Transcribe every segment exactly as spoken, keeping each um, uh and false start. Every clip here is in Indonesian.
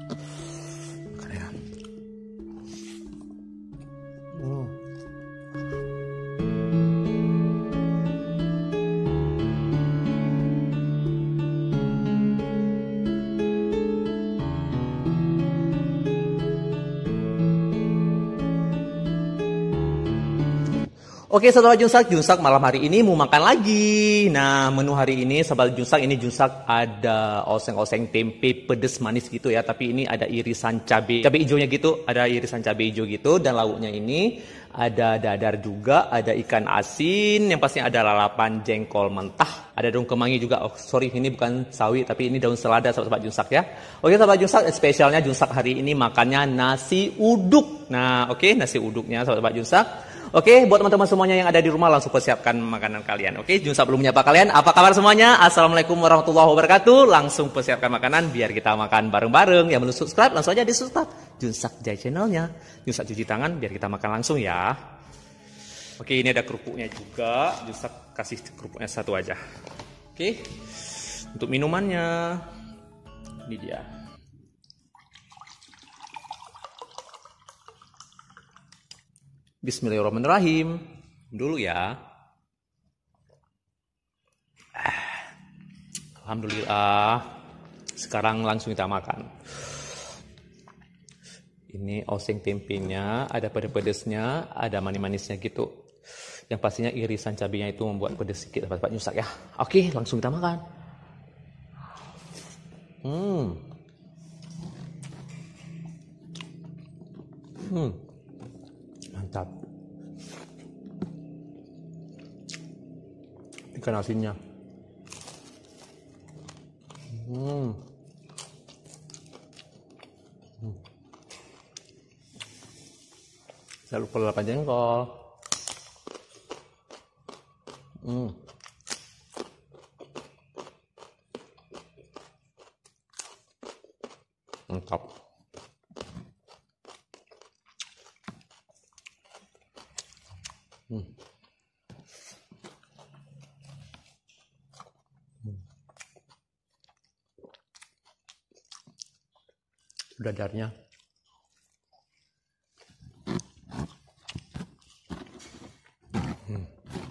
Makan ya. Hmm. Oke, sahabat Junsak, Junsak malam hari ini mau makan lagi. Nah, menu hari ini sahabat Junsak, ini Junsak ada oseng-oseng tempe pedes manis gitu ya. Tapi ini ada irisan cabai, cabai hijaunya gitu, ada irisan cabai hijau gitu. Dan lauknya ini ada dadar juga, ada ikan asin, yang pasti ada lalapan jengkol mentah. Ada daun kemangi juga. Oh, sorry, ini bukan sawi, tapi ini daun selada sahabat Junsak ya. Oke, sahabat Junsak, spesialnya Junsak hari ini makannya nasi uduk. Nah, oke, nasi uduknya sahabat Junsak. Oke, buat teman-teman semuanya yang ada di rumah langsung persiapkan makanan kalian. Oke, Junsak belum menyapa kalian. Apa kabar semuanya? Assalamualaikum warahmatullahi wabarakatuh. Langsung persiapkan makanan biar kita makan bareng-bareng. Yang belum subscribe langsung aja di subscribe Junsak Jai channelnya. Junsak cuci tangan biar kita makan langsung ya. Oke, ini ada kerupuknya juga. Junsak kasih kerupuknya satu aja. Oke, untuk minumannya ini dia. Bismillahirrahmanirrahim. Dulu ya. Alhamdulillah. Sekarang langsung kita makan. Ini oseng tempenya, ada pedes-pedesnya, ada manis-manisnya gitu. Yang pastinya irisan cabenya itu membuat pedes sedikit Pak Junsak ya. Oke, langsung kita makan. Hmm. Hmm. Mantap. Ikan asinnya. Hmm. Hmm. Saya lupa lalapan jengkol. Hmm. Mantap. Hmm. Dadarnya. Hmm.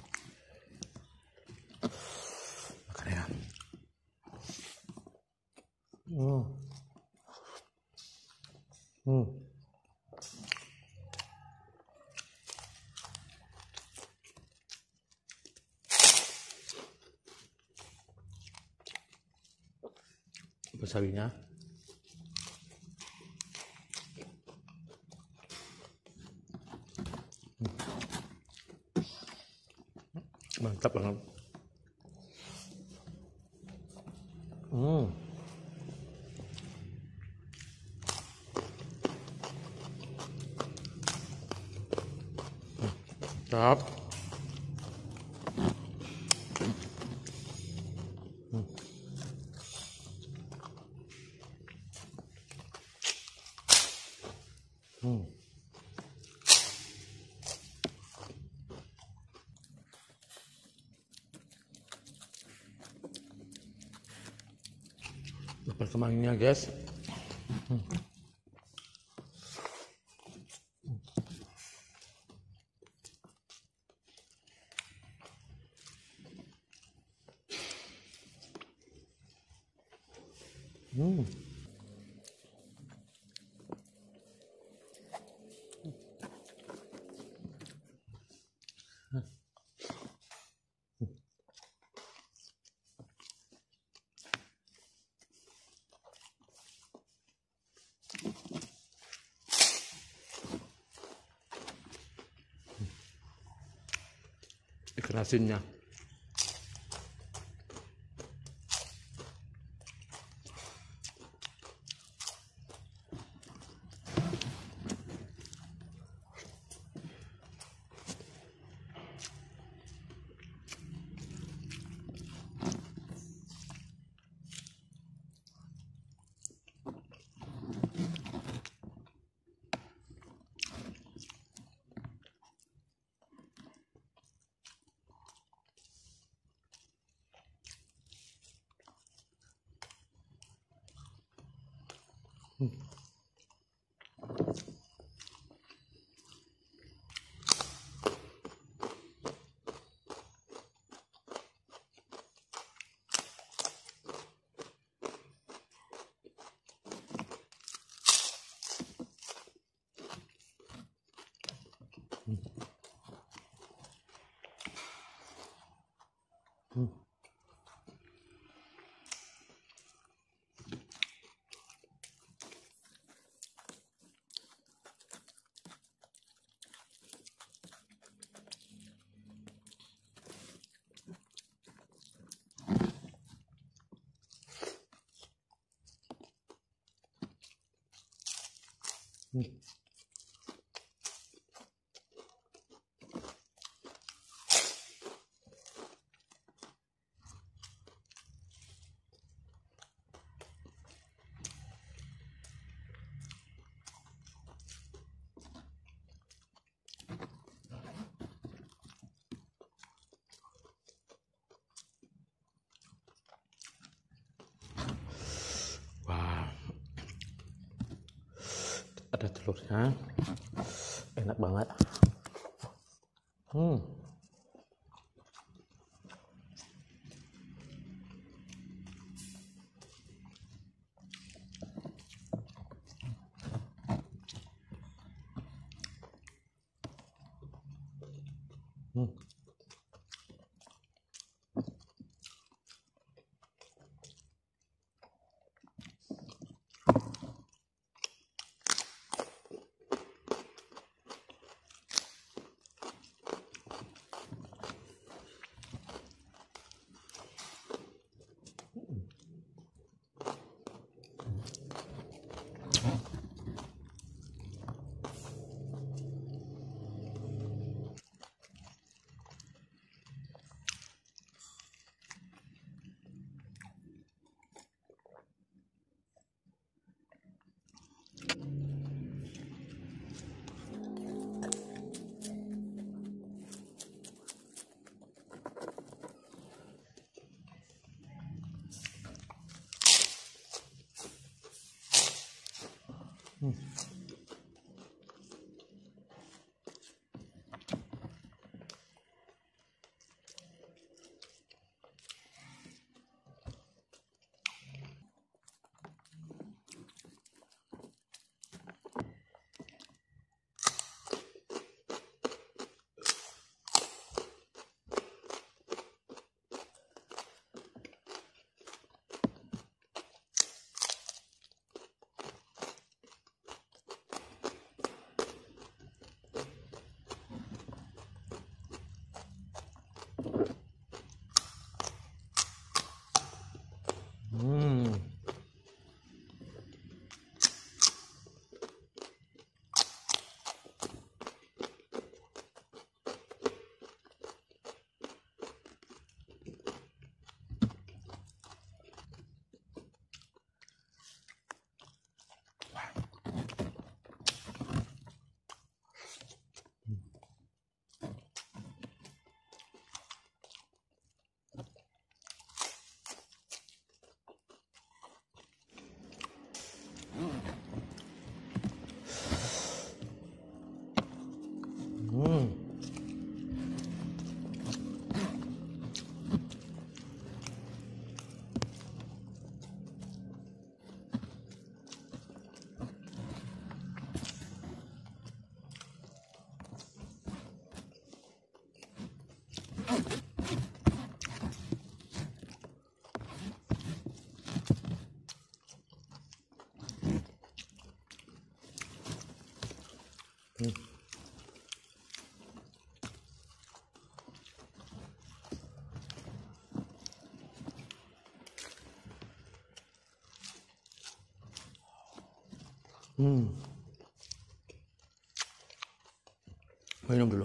Makan ya. Hmm. Hmm. Sawinya. Mantap banget. Hmm. Mantap. Hmm. Hmm. Perkembangannya guys. Hmm. Hmm. Ikan asinnya. Hmm. Hmm. Hmm. Wah, ada telurnya, enak banget. Hmm. Hmm. Hmm. Hmm. Hmm. Hmm. Hmm. Minum dulu.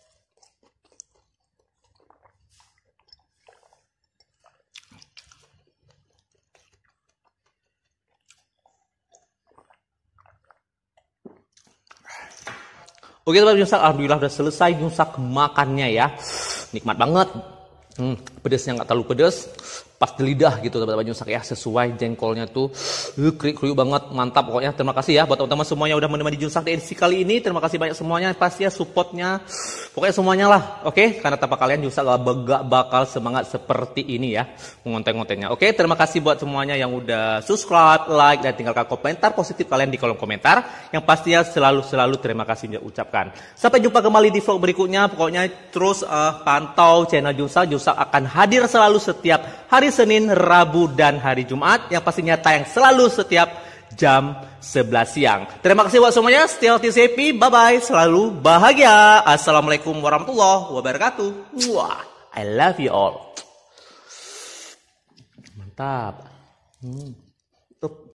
Oke teman nyusak, alhamdulillah udah selesai nyusak makannya ya. Nikmat banget. Hmm, pedesnya nggak terlalu pedes, pas di lidah gitu teman-teman nyusak ya, sesuai jengkolnya tuh Uh, kriuk-kriuk banget, mantap pokoknya. Terima kasih ya buat teman-teman semuanya udah menemani Junsak di edisi kali ini. Terima kasih banyak semuanya, pasti ya supportnya. Pokoknya semuanya lah, oke? Okay? Karena tanpa kalian Junsak gak bakal semangat seperti ini ya, ngonten-ngontennya. Oke, okay? Terima kasih buat semuanya yang udah subscribe, like, dan tinggalkan komentar positif kalian di kolom komentar. Yang pastinya selalu-selalu terima kasih ucapkan. Sampai jumpa kembali di vlog berikutnya. Pokoknya terus uh, pantau channel Junsak. Junsak akan hadir selalu setiap hari Senin, Rabu, dan hari Jumat. Yang pastinya tayang selalu setiap jam sebelas siang. Terima kasih buat semuanya. Stay healthy, happy. Bye-bye. Selalu bahagia. Assalamualaikum warahmatullahi wabarakatuh. Wah, I love you all. Mantap. Hmm.